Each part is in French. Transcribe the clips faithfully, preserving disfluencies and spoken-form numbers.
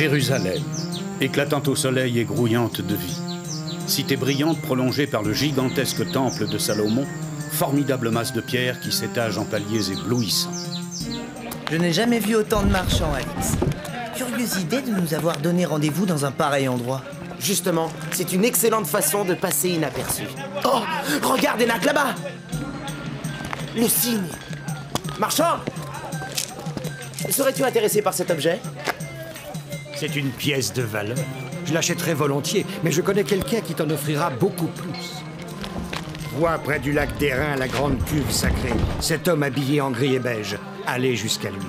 Jérusalem, éclatante au soleil et grouillante de vie. Cité brillante prolongée par le gigantesque temple de Salomon, formidable masse de pierre qui s'étage en paliers éblouissants. Je n'ai jamais vu autant de marchands, Alix. Curieuse idée de nous avoir donné rendez-vous dans un pareil endroit. Justement, c'est une excellente façon de passer inaperçu. Oh, regarde, Enak, là-bas! Le signe! Marchand! Serais-tu intéressé par cet objet? C'est une pièce de valeur. Je l'achèterai volontiers, mais je connais quelqu'un qui t'en offrira beaucoup plus. Vois près du lac d'Airain la grande cuve sacrée. Cet homme habillé en gris et beige. Allez jusqu'à lui.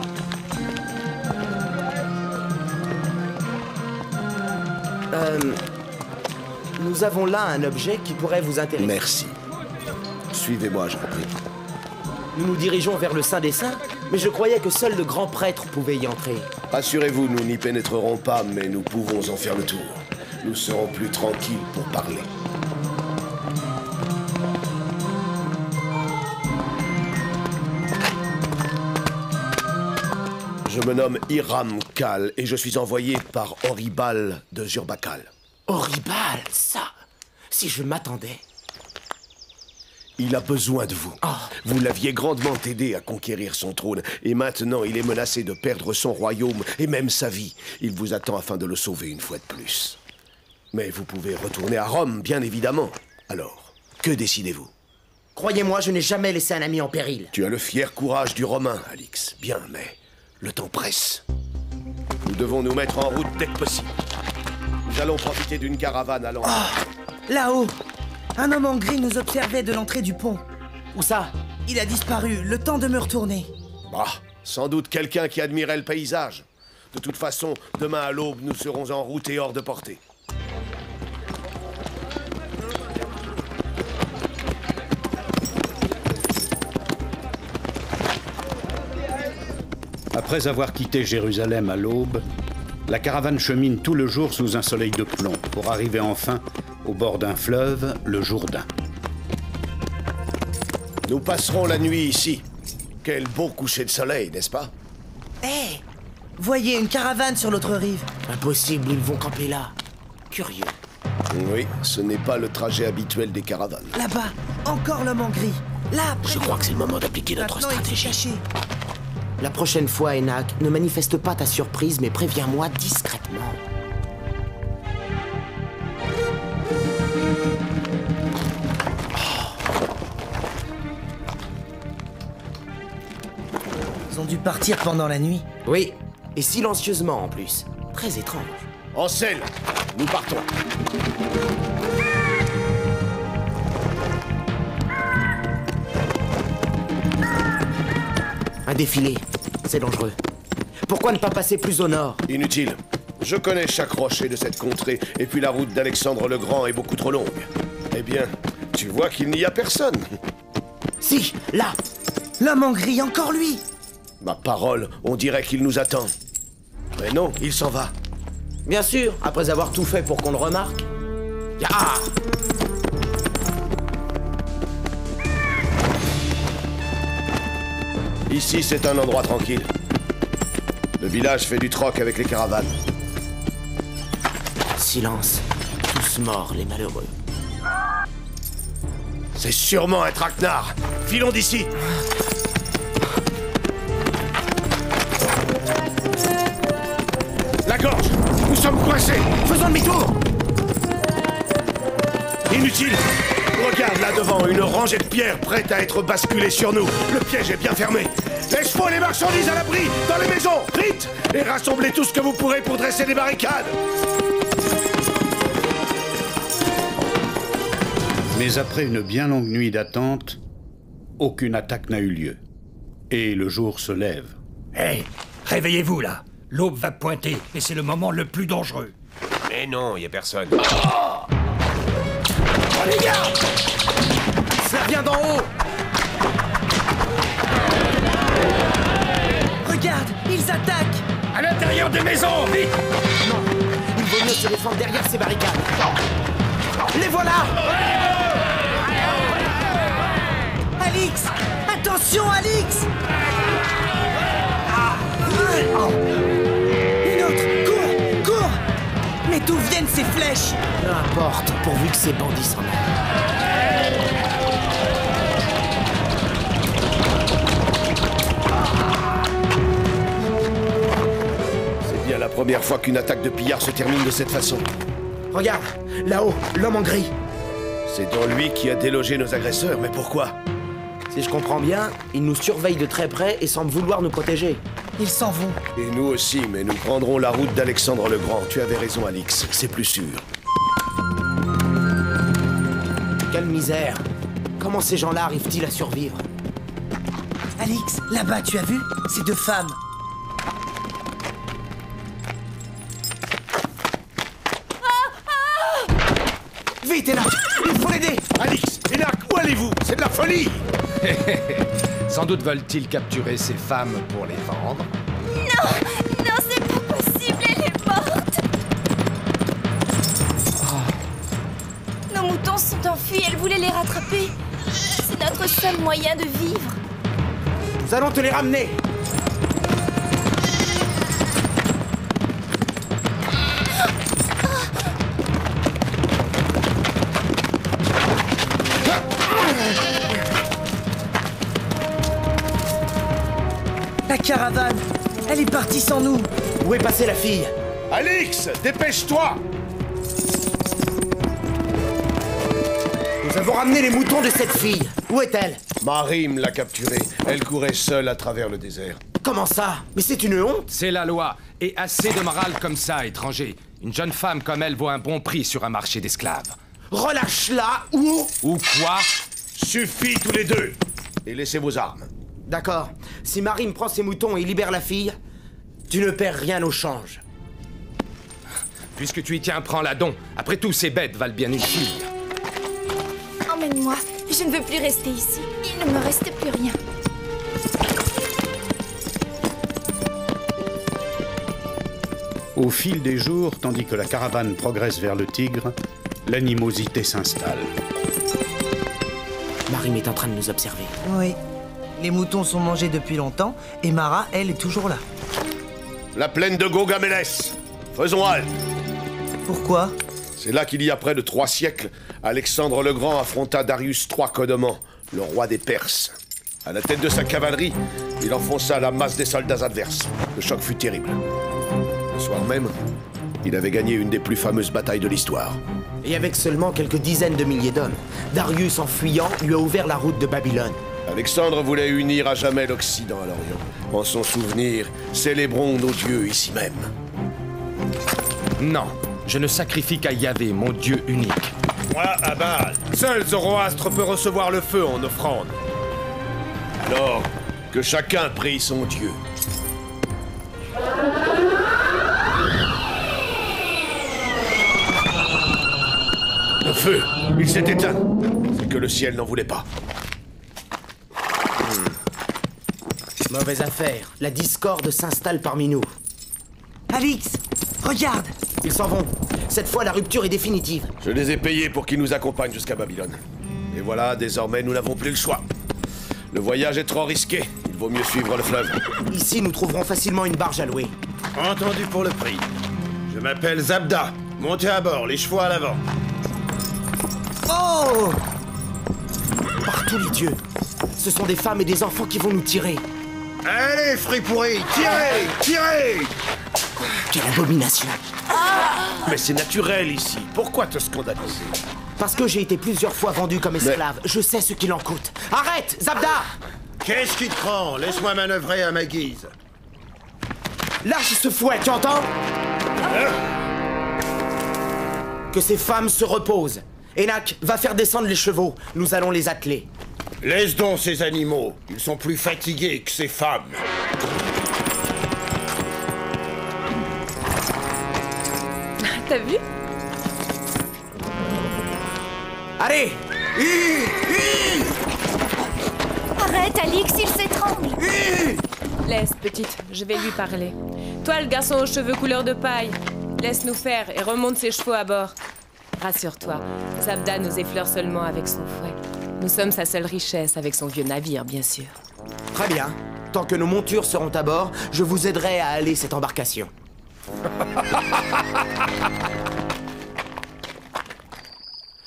Euh... Nous avons là un objet qui pourrait vous intéresser. Merci. Suivez-moi, je vous prie. Nous nous dirigeons vers le Saint des Saints, mais je croyais que seul le grand prêtre pouvait y entrer. Rassurez-vous, nous n'y pénétrerons pas, mais nous pouvons en faire le tour. Nous serons plus tranquilles pour parler. Je me nomme Hiram Kal et je suis envoyé par Horibal de Zurbakal. Horibal, ça! Si je m'attendais... Il a besoin de vous. Oh. Vous l'aviez grandement aidé à conquérir son trône, et maintenant il est menacé de perdre son royaume et même sa vie. Il vous attend afin de le sauver une fois de plus. Mais vous pouvez retourner à Rome, bien évidemment. Alors, que décidez-vous? Croyez-moi, je n'ai jamais laissé un ami en péril. Tu as le fier courage du Romain, Alix. Bien, mais le temps presse. Nous devons nous mettre en route dès que possible. Nous allons profiter d'une caravane allant... Oh, là-haut! Un homme en gris nous observait de l'entrée du pont. Où ça? Il a disparu, le temps de me retourner. Bah, sans doute quelqu'un qui admirait le paysage. De toute façon, demain à l'aube, nous serons en route et hors de portée. Après avoir quitté Jérusalem à l'aube, la caravane chemine tout le jour sous un soleil de plomb pour arriver enfin au bord d'un fleuve, le Jourdain. Nous passerons la nuit ici. Quel beau coucher de soleil, n'est-ce pas? Hé! Hey, voyez, une caravane sur l'autre rive. Impossible, ils vont camper là. Curieux. Oui, ce n'est pas le trajet habituel des caravanes. Là-bas, encore l'homme en gris. Là, près Je de... crois que c'est le moment d'appliquer notre Maintenant, stratégie. il faut cacher. La prochaine fois, Enak, ne manifeste pas ta surprise, mais préviens-moi discrètement. Ils ont dû partir pendant la nuit. Oui, et silencieusement en plus. Très étrange. En selle, nous partons. Un défilé, c'est dangereux. Pourquoi ne pas passer plus au nord? Inutile. Je connais chaque rocher de cette contrée, et puis la route d'Alexandre le Grand est beaucoup trop longue. Eh bien, tu vois qu'il n'y a personne. Si, là! L'homme en gris, encore lui! Ma parole, on dirait qu'il nous attend. Mais non, il s'en va. Bien sûr, après avoir tout fait pour qu'on le remarque. Ya ah Ici, c'est un endroit tranquille. Le village fait du troc avec les caravanes. Silence. Tous morts, les malheureux. C'est sûrement un traquenard. Filons d'ici. La gorge! Nous sommes coincés! Faisons demi-tour! Inutile! Regarde là devant, une rangée de pierres prête à être basculée sur nous. Le piège est bien fermé. Les chevaux et les marchandises à l'abri, dans les maisons, vite! Et rassemblez tout ce que vous pourrez pour dresser des barricades. Mais après une bien longue nuit d'attente, aucune attaque n'a eu lieu. Et le jour se lève. Hé, hey, réveillez-vous là. L'aube va pointer et c'est le moment le plus dangereux. Mais non, y a personne. Oh, les gars! Ça vient d'en haut! Regarde, ils attaquent! À l'intérieur des maisons, vite! Non, il vaut mieux se défendre derrière ces barricades. Les voilà! Alix! Attention, Alix! Une autre! Cours! porte, pourvu que ces bandits s'en aillent. C'est bien la première fois qu'une attaque de pillards se termine de cette façon. Regarde, là-haut, l'homme en gris. C'est donc lui qui a délogé nos agresseurs, mais pourquoi? Si je comprends bien, il nous surveille de très près et semble vouloir nous protéger. Ils s'en vont. Et nous aussi, mais nous prendrons la route d'Alexandre le Grand. Tu avais raison, Alix, c'est plus sûr. Quelle misère. Comment ces gens-là arrivent-ils à survivre? Alix, là-bas, tu as vu? Ces deux femmes. Vite, Enoch! Il faut l'aider! Alix, Enoch, où allez-vous? C'est de la folie! Sans doute veulent-ils capturer ces femmes pour les vendre. Non! Non, c'est pas possible, elle est morte! Oh. Nos moutons sont enfuis, elle voulait les rattraper. C'est notre seul moyen de vivre. Nous allons te les ramener! La caravane, elle est partie sans nous. Où est passée la fille? Alix, dépêche-toi! Nous avons ramené les moutons de cette fille. Où est-elle? Marim l'a capturée. Elle courait seule à travers le désert. Comment ça? Mais c'est une honte! C'est la loi. Et assez de morale comme ça, étranger. Une jeune femme comme elle vaut un bon prix sur un marché d'esclaves. Relâche-la ou... Ou quoi? Suffit tous les deux! Et laissez vos armes. D'accord. Si Marim prend ses moutons et libère la fille, tu ne perds rien au change. Puisque tu y tiens, prends-la donc. Après tout, ces bêtes valent bien une fille. Emmène-moi, je ne veux plus rester ici. Il ne me reste plus rien. Au fil des jours, tandis que la caravane progresse vers le Tigre, l'animosité s'installe. Marim est en train de nous observer. Oui. Les moutons sont mangés depuis longtemps et Mara, elle, est toujours là. La plaine de Gaugamélès. Faisons halte. Pourquoi? C'est là qu'il y a près de trois siècles, Alexandre le Grand affronta Darius trois Codomans, le roi des Perses. À la tête de sa cavalerie, il enfonça la masse des soldats adverses. Le choc fut terrible. Le soir même, il avait gagné une des plus fameuses batailles de l'histoire. Et avec seulement quelques dizaines de milliers d'hommes, Darius, en fuyant, lui a ouvert la route de Babylone. Alexandre voulait unir à jamais l'Occident à l'Orient. En son souvenir, célébrons nos dieux ici même. Non, je ne sacrifie qu'à Yahvé, mon Dieu unique. Moi, à Baal. Seul Zoroastre peut recevoir le feu en offrande. Alors, que chacun prie son dieu. Le feu, il s'est éteint. C'est que le ciel n'en voulait pas. Mauvaise affaire. La discorde s'installe parmi nous. Alix, regarde! Ils s'en vont. Cette fois, la rupture est définitive. Je les ai payés pour qu'ils nous accompagnent jusqu'à Babylone. Et voilà, désormais, nous n'avons plus le choix. Le voyage est trop risqué. Il vaut mieux suivre le fleuve. Ici, nous trouverons facilement une barge à louer. Entendu pour le prix. Je m'appelle Zabda. Montez à bord, les chevaux à l'avant. Oh! Par tous les dieux. Ce sont des femmes et des enfants qui vont nous tirer. Allez, fruits pourris, tirez, tirez! Quelle abomination. Mais c'est naturel ici. Pourquoi te scandaliser? Parce que j'ai été plusieurs fois vendu comme esclave. Je sais ce qu'il en coûte. Arrête, Zabda! Qu'est-ce qui te prend? Laisse-moi manœuvrer à ma guise. Lâche ce fouet, tu entends? Que ces femmes se reposent. Enak, va faire descendre les chevaux. Nous allons les atteler. Laisse donc ces animaux. Ils sont plus fatigués que ces femmes. T'as vu? Allez! Arrête, Alix, il s'étrangle. Laisse, petite, je vais lui parler. Toi, le garçon aux cheveux couleur de paille, laisse-nous faire et remonte ses chevaux à bord. Rassure-toi, Zabda nous effleure seulement avec son fouet. Nous sommes sa seule richesse, avec son vieux navire, bien sûr. Très bien. Tant que nos montures seront à bord, je vous aiderai à aller cette embarcation.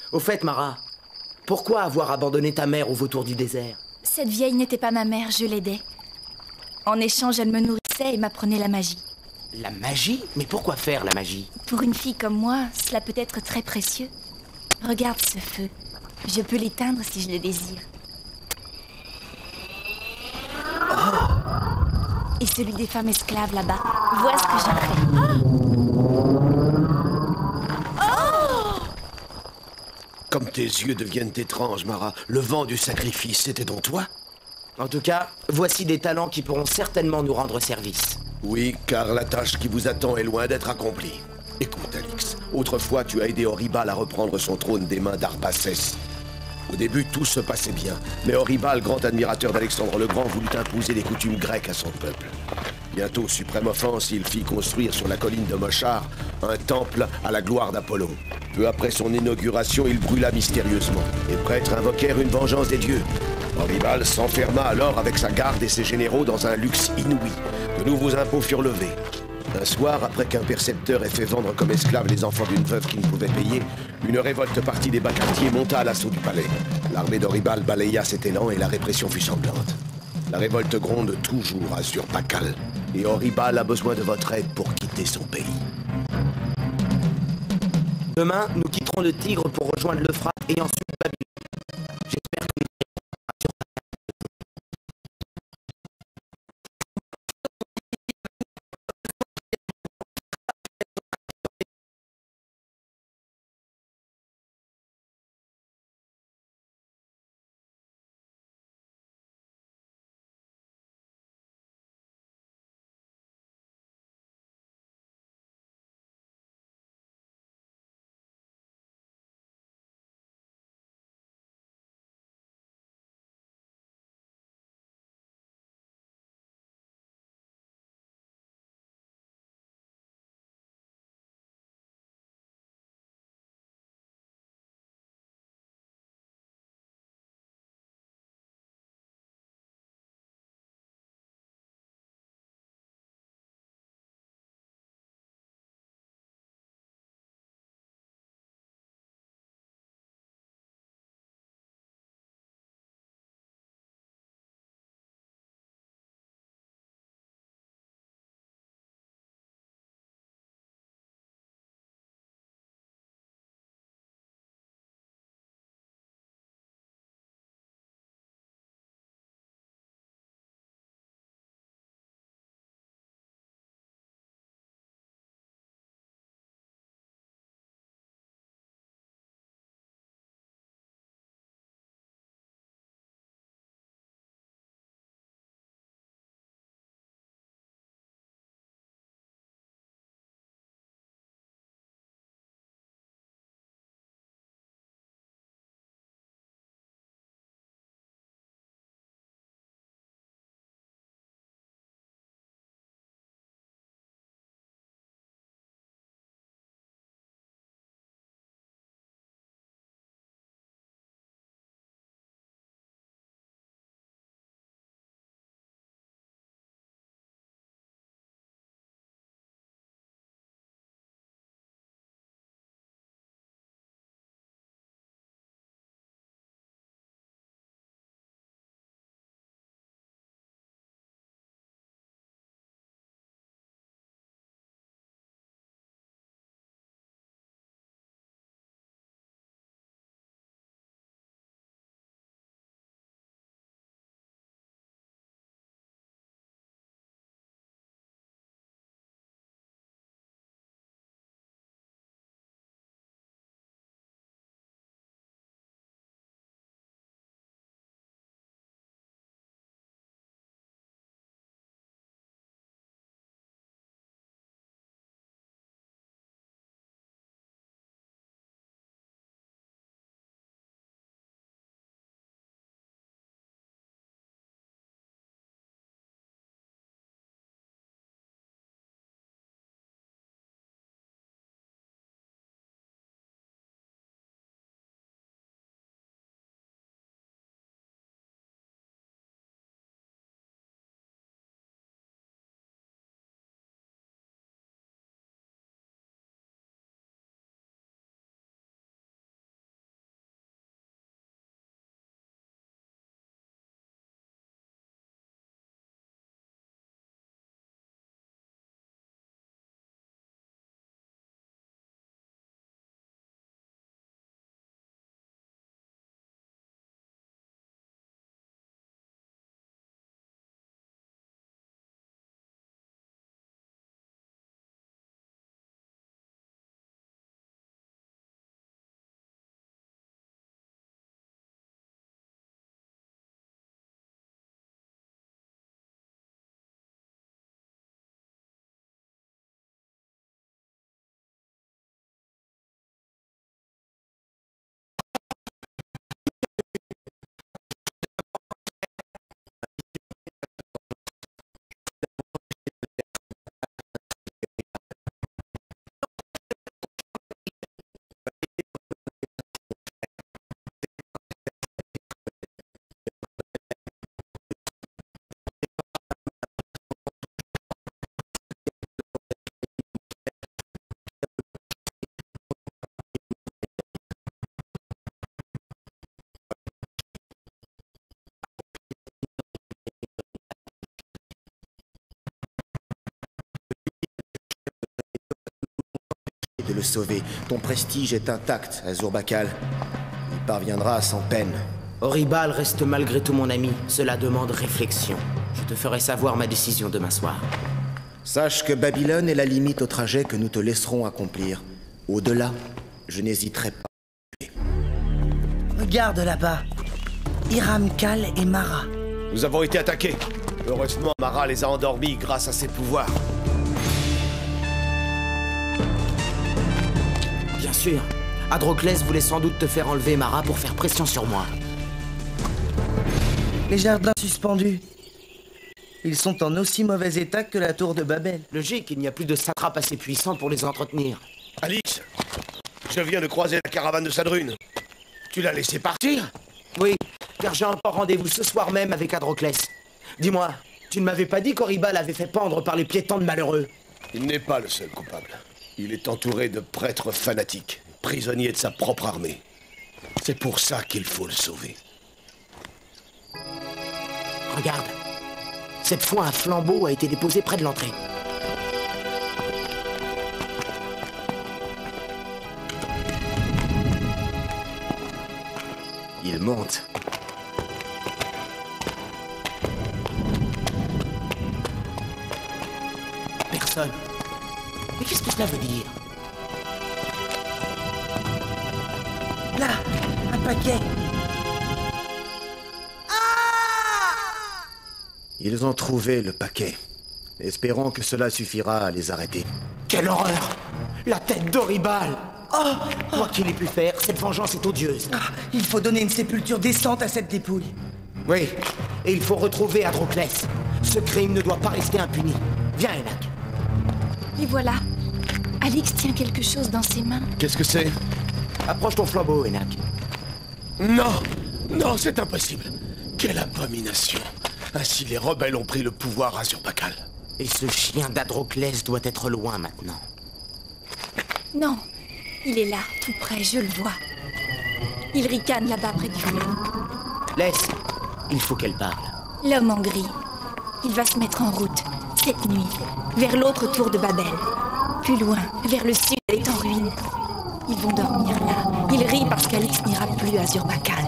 Au fait, Mara, pourquoi avoir abandonné ta mère au vautour du désert? Cette vieille n'était pas ma mère, je l'aidais. En échange, elle me nourrissait et m'apprenait la magie. La magie? Mais pourquoi faire la magie? Pour une fille comme moi, cela peut être très précieux. Regarde ce feu. Je peux l'éteindre si je le désire. Et celui des femmes esclaves là-bas. Vois ce que j'en fais. Comme tes yeux deviennent étranges, Mara, le vent du sacrifice, c'était donc toi? En tout cas, voici des talents qui pourront certainement nous rendre service. Oui, car la tâche qui vous attend est loin d'être accomplie. Écoute, Alix, autrefois tu as aidé Horibal à reprendre son trône des mains d'Arbaces. Au début, tout se passait bien, mais Horibal, grand admirateur d'Alexandre le Grand, voulut imposer les coutumes grecques à son peuple. Bientôt, suprême offense, il fit construire sur la colline de Mochar un temple à la gloire d'Apollon. Peu après son inauguration, il brûla mystérieusement. Les prêtres invoquèrent une vengeance des dieux. Horibal s'enferma alors avec sa garde et ses généraux dans un luxe inouï. De nouveaux impôts furent levés. Un soir, après qu'un percepteur ait fait vendre comme esclaves les enfants d'une veuve qui ne pouvait payer, une révolte partie des bas quartiers monta à l'assaut du palais. L'armée d'Horibal balaya cet élan et la répression fut sanglante. La révolte gronde toujours à Surpacal, et Horibal a besoin de votre aide pour quitter son pays. Demain, nous quitterons le Tigre pour rejoindre l'Euphrate et ensuite Babylone. de le sauver. Ton prestige est intact, Azur Bakal. Il parviendra sans peine. Oribal reste malgré tout mon ami. Cela demande réflexion. Je te ferai savoir ma décision demain soir. Sache que Babylone est la limite au trajet que nous te laisserons accomplir. Au-delà, je n'hésiterai pas. Regarde là-bas. Hiram Kal et Mara. Nous avons été attaqués. Heureusement, Mara les a endormis grâce à ses pouvoirs. Bien sûr. Adroclès voulait sans doute te faire enlever Mara pour faire pression sur moi. Les jardins suspendus. Ils sont en aussi mauvais état que la tour de Babel. Logique, il n'y a plus de satrape assez puissant pour les entretenir. Alix, je viens de croiser la caravane de Sadrune. Tu l'as laissé partir? Oui, car j'ai encore rendez-vous ce soir même avec Adroclès. Dis-moi, tu ne m'avais pas dit qu'Oribal avait fait pendre par les pieds tant de malheureux? Il n'est pas le seul coupable. Il est entouré de prêtres fanatiques, prisonniers de sa propre armée. C'est pour ça qu'il faut le sauver. Regarde. Cette fois, un flambeau a été déposé près de l'entrée. Il monte. Personne. Mais qu'est-ce que cela veut dire? Là, un paquet. Ils ont trouvé le paquet. Espérons que cela suffira à les arrêter. Quelle horreur! La tête d'Oribal! Oh! Quoi qu'il ait pu faire, cette vengeance est odieuse. Ah, il faut donner une sépulture décente à cette dépouille. Oui, et il faut retrouver Adroclès. Ce crime ne doit pas rester impuni. Viens, Enak. Et voilà. Alix tient quelque chose dans ses mains. Qu'est-ce que c'est? Approche ton flambeau, Enak. Non! Non, c'est impossible! Quelle abomination! Ainsi, les rebelles ont pris le pouvoir à Azur Bakal. Et ce chien d'Adroclès doit être loin maintenant. Non, il est là, tout près, je le vois. Il ricane là-bas près du feu. Laisse, il faut qu'elle parle. L'homme en gris. Il va se mettre en route, cette nuit, vers l'autre tour de Babel. Plus loin, vers le sud, elle est en ruine. Ils vont dormir là. Il rit parce qu'Alix n'ira plus à Azur Bakal.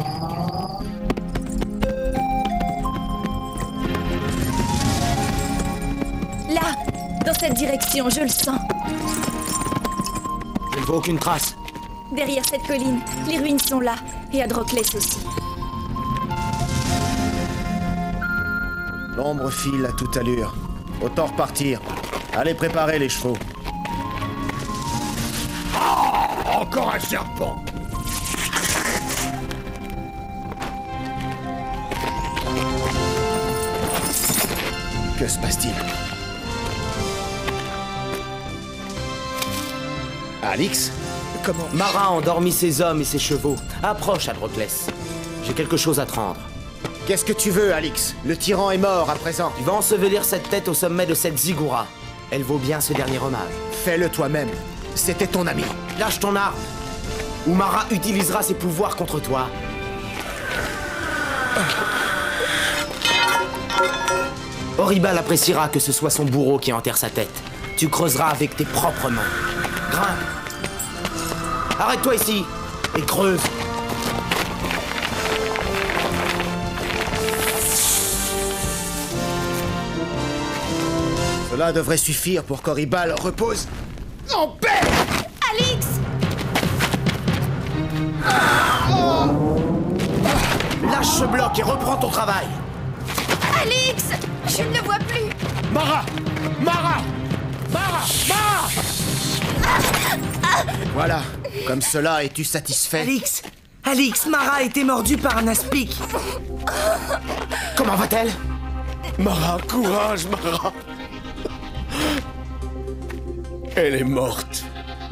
Là, dans cette direction, je le sens. Je ne vois aucune trace. Derrière cette colline, les ruines sont là, et Adroclès aussi. L'ombre file à toute allure. Autant repartir. Allez préparer les chevaux. Oh, encore un serpent! Que se passe-t-il? Alix? Comment? Mara a endormi ses hommes et ses chevaux. Approche, Adroclès. J'ai quelque chose à te rendre. Qu'est-ce que tu veux, Alix? Le tyran est mort à présent. Tu vas ensevelir cette tête au sommet de cette ziggoura. Elle vaut bien ce dernier hommage. Fais-le toi-même. C'était ton ami. Lâche ton arme, ou Mara utilisera ses pouvoirs contre toi. Oribal appréciera que ce soit son bourreau qui enterre sa tête. Tu creuseras avec tes propres mains. Grimpe. Arrête-toi ici et creuse. Cela devrait suffire pour qu'Oribal repose en paix. Alix! Lâche ce bloc et reprends ton travail. Alix! Je ne le vois plus. Mara! Mara! Mara! Mara! Voilà. Comme cela, es-tu satisfait? Alix! Alix, Mara a été mordue par un aspic. Comment va-t-elle? Mara, courage, Mara! Elle est morte.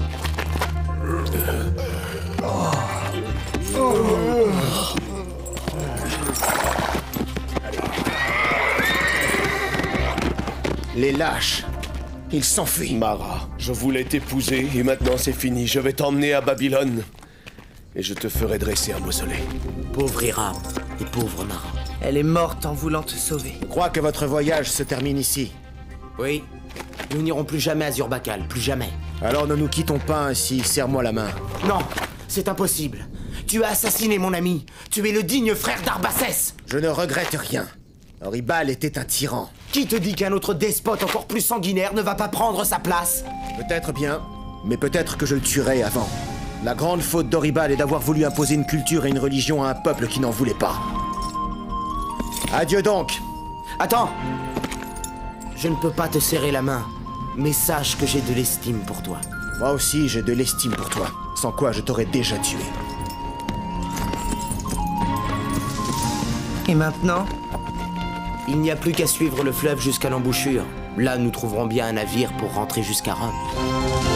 Les lâches. Ils s'enfuient. Mara, je voulais t'épouser et maintenant c'est fini. Je vais t'emmener à Babylone. Et je te ferai dresser un mausolée. Pauvre Hiram et pauvre Mara. Elle est morte en voulant te sauver. Je crois que votre voyage se termine ici. Oui, Nous n'irons plus jamais à Zurbakal, plus jamais. Alors ne nous quittons pas ainsi, serre-moi la main. Non, c'est impossible. Tu as assassiné mon ami. Tu es le digne frère d'Arbaces. Je ne regrette rien. Oribal était un tyran. Qui te dit qu'un autre despote encore plus sanguinaire ne va pas prendre sa place? Peut-être bien, mais peut-être que je le tuerai avant. La grande faute d'Oribal est d'avoir voulu imposer une culture et une religion à un peuple qui n'en voulait pas. Adieu donc. Attends. Je ne peux pas te serrer la main, mais sache que j'ai de l'estime pour toi. Moi aussi, j'ai de l'estime pour toi, sans quoi je t'aurais déjà tué. Et maintenant? Il n'y a plus qu'à suivre le fleuve jusqu'à l'embouchure. Là, nous trouverons bien un navire pour rentrer jusqu'à Rome.